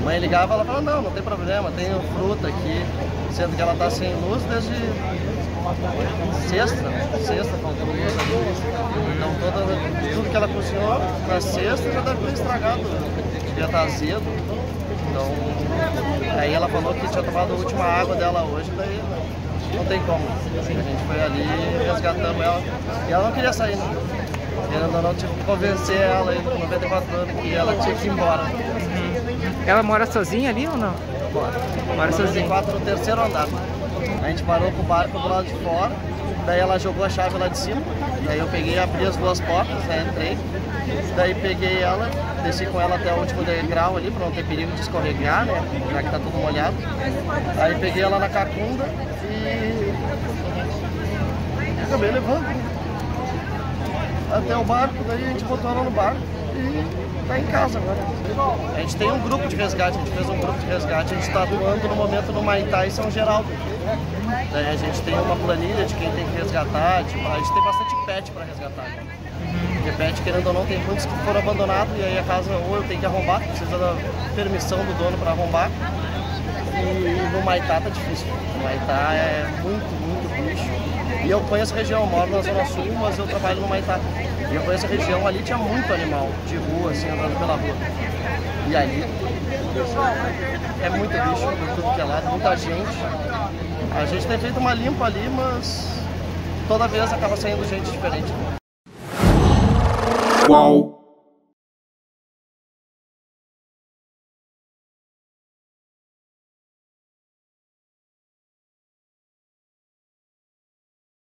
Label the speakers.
Speaker 1: mãe ligava, ela falava, não tem problema, tem fruta aqui, sendo que ela tá sem luz desde sexta faltou luz ali. Então tudo que ela cozinhou na sexta já deve ter estragado, devia estar azedo. Então, aí ela falou que tinha tomado a última água dela hoje, daí não tem como. A gente foi ali, resgatamos ela, e ela não queria sair, né? Querendo ou não, tive que convencer ela, com 94 anos, que ela tinha que ir embora.
Speaker 2: Ela mora sozinha ali ou não? Mora sozinha.
Speaker 1: 94 no terceiro andar. A gente parou com o barco do lado de fora, daí ela jogou a chave lá de cima, daí eu peguei, abri as duas portas, né, entrei, daí peguei ela, desci com ela até o último degrau ali, para não ter perigo de escorregar, né, já que tá tudo molhado. Aí peguei ela na cacunda e acabei levando até o barco, daí a gente botou ela no barco e tá em casa agora. A gente tem um grupo de resgate, a gente fez um grupo de resgate, a gente está atuando no momento no Maitá e São Geraldo. Daí a gente tem uma planilha de quem tem que resgatar, tipo, a gente tem bastante pet para resgatar. Né? Porque pet, querendo ou não, tem muitos que foram abandonados e aí a casa ou eu tenho que arrombar, precisa da permissão do dono para arrombar. E no Maitá tá difícil. No Maitá é muito bicho. E eu conheço a região, eu moro na Zona Sul, mas eu trabalho no Maitá. E eu conheço a região, ali tinha muito animal de rua, assim, andando pela rua. E ali é muito bicho por tudo que é lado, muita gente. A gente tem feito uma limpa ali, mas toda vez acaba saindo gente diferente.
Speaker 3: Uau!